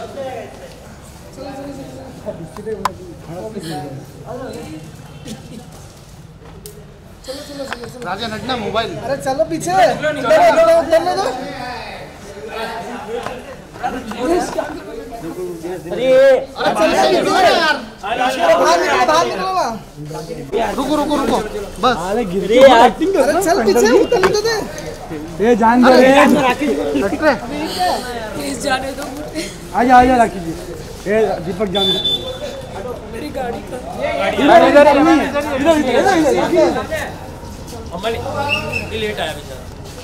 राजा नटना mobile. अरे चलो पीछे। रुको रुको रुको बस। अरे गिर रही है एक्टिंग कर। अरे चल पीछे उतर दे। ये जान दे रे। प्लीज जाने दो। आजा आजा राखी जी। ये दीपक जान दे। मेरी गाड़ी का इधर ये लेट आया बेचारा।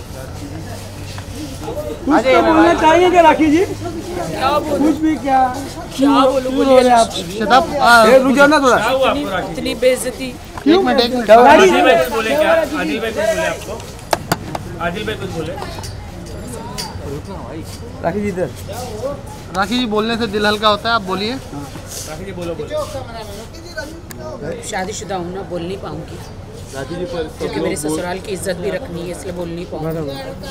कुछ तो बोलना चाहिए क्या राखी जी? क्या बोलूं? कुछ भी क्या बोलूं? बोले आप? रुक जाओ ना थोड़ा। क्या हुआ आपको राखी? इतनी बेइज्जती। एक मिनट आदिल भाई कुछ बोले क्या? आदिल भाई कुछ बोले आपको? आदिल भाई कुछ बोले? राखी जी इधर। राखी जी बोलने से दिल हल्का होता है, आप बोलिए। राखी जी बोलो बोलो। शादीशुदा हूँ ना, बोल नहीं पाऊंगी क्योंकि मेरे ससुराल की इज्जत भी रखनी है, इसलिए बोल नहीं पाऊंगी।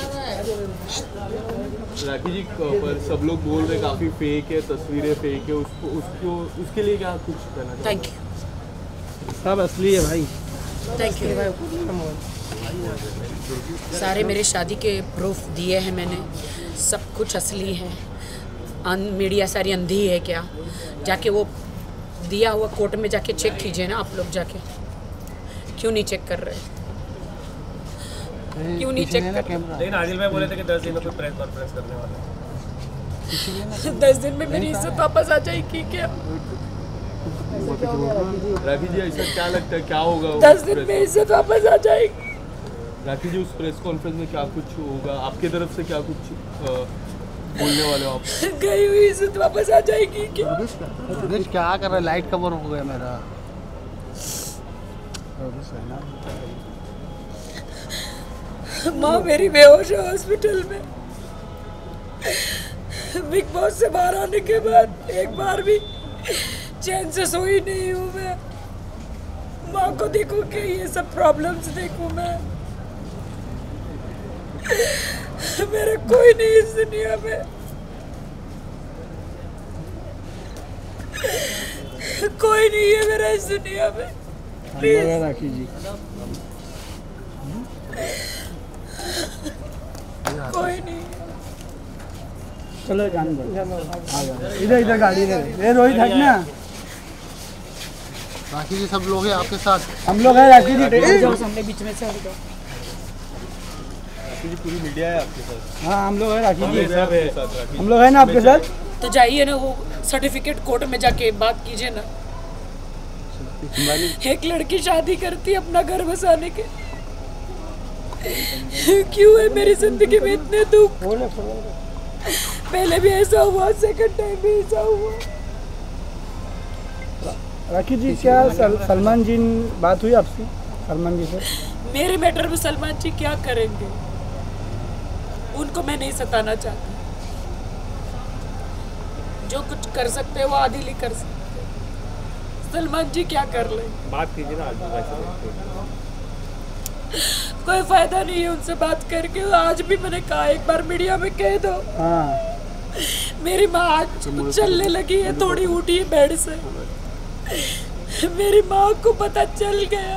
राखी जी पर सब लोग बोल रहे काफ़ी फेक है, तस्वीरें फेक है, उसको उसके लिए क्या कुछ कहना चाहिए? Thank you. सब असली है भाई। Thank you. सारे मेरे शादी के प्रूफ दिए हैं मैंने, सब कुछ असली है। मीडिया सारी अंधी है क्या? जाके वो दिया हुआ कोर्ट में जाके चेक कीजिए ना आप लोग जाके। क्यों नहीं चेक कर रहे? क्यों नहीं चेक कर रहे? लेकिन आदिल भाई बोले थे कि 10 दिन में कोई प्रेस कॉन्फ्रेंस करने वाला है। 10 दिन में मेरी इज्जत वापस आ जाएगी क्या? राखी जी ऐसा क्या लगता है क्या होगा? 10 दिन में इज्जत वापस आ जाएगी। राखी जी उस प्रेस कॉन्फ्रेंस में क्या कुछ होगा? आपके तरफ से क्या कुछ बोलने वाले हो आप? गई हुई इज्जत वापस आ जाएगी क्या? क्या कर रहा है? लाइट कवर हो गया मेरा। माँ मेरी बेहोश है हॉस्पिटल में। बिग बॉस से बाहर आने के बाद एक बार भी चैन से सोई नहीं हूँ मैं। माँ को देखो कि ये सब प्रॉब्लम्स देखूँ मैं। मेरा कोई नहीं इस दुनिया में, कोई नहीं है मेरा इस दुनिया में। प्लीज राखी जी कोई नहीं। चलो जान दो। इधर इधर गाड़ी दे। ये रोहित हट ना। राखी जी सब लोग हैं आपके साथ? हम लोग हैं राखी जी। जाओ सामने बीच में से हट जाओ। राखी जी पूरी मीडिया है आपके साथ? हाँ हम लोग हैं राखी जी। राखी हम लोग हैं ना आपके साथ। तो जाइए ना, वो सर्टिफिकेट कोर्ट में जाके बात कीजिए ना। एक लड़की शादी करती अपना घर बसाने के, क्यों है मेरी जिंदगी में इतने दुख? पहले भी ऐसा हुआ, सेकंड टाइम भी ऐसा हुआ। राखी जी क्या सलमान जी बात हुई आपसे? सलमान जी से मेरे मैटर में सलमान जी क्या करेंगे? उनको मैं नहीं सताना चाहती। जो कुछ कर सकते हैं वो आदिल ही कर सकते हैं। सलमान जी क्या कर ले? बात कीजिए ना आदिल भाई से। कोई फायदा नहीं है उनसे बात करके। आज भी मैंने कहा, एक बार मीडिया में कह दो। हाँ मेरी माँ आज चलने लगी है, थोड़ी उठी है बेड से। मेरी माँ को पता चल गया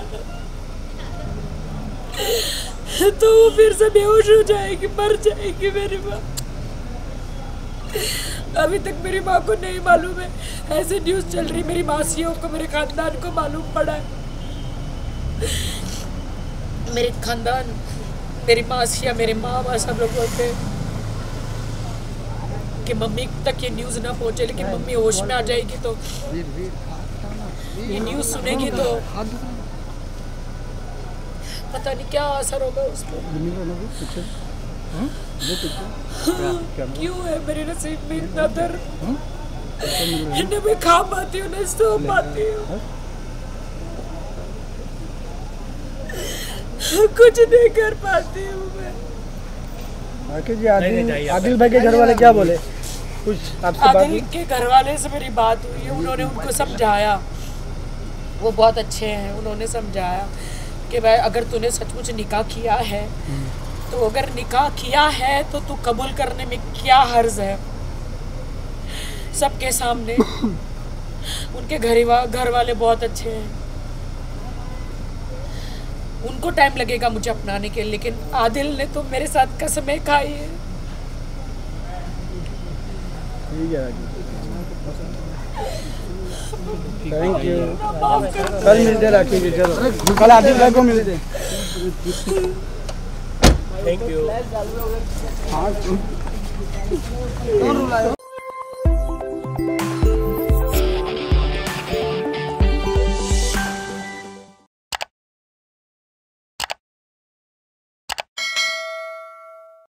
तो वो फिर से बेहोश हो जाएगी, मर जाएगी मेरी माँ। अभी तक मेरी माँ को नहीं मालूम है। ऐसे न्यूज़ चल रही, मेरी मासियों को, मेरे खानदान को मालूम पड़ा है। मेरे खानदान, मेरी मासियाँ, मेरे माँ सब लोग बोलते हैं कि मम्मी तक ये न्यूज़ ना पहुँचे, लेकिन मम्मी होश में आ जाएगी तो ये न्यूज़ सुनेगी तो पता नहीं क्या असर होगा उस पर। क्यों है मेरे नसीब में इतना दर्द? न मैं खा पाती हूँ, न सो पाती हूँ, कुछ नहीं कर पाती हूँ मैं। राखी जी आदिल भाई के घर वाले क्या बोले? कुछ आपसे बात आदिल के घर वाले से मेरी बात हुई है, उन्होंने उनको समझाया। वो बहुत अच्छे हैं, उन्होंने समझाया कि भाई अगर तूने सचमुच निकाह किया है तो अगर निकाह किया है तो तू कबूल करने में क्या हर्ज है। सबके सामने। उनके घर वाले बहुत अच्छे हैं। उनको टाइम लगेगा मुझे अपनाने के, लेकिन आदिल ने तो मेरे साथ कसमें खाई है। ठीक है, थैंक यू। कल मिलते राखी जी, चलो कल आदिल भाई को मिलते। Thank you. हाँ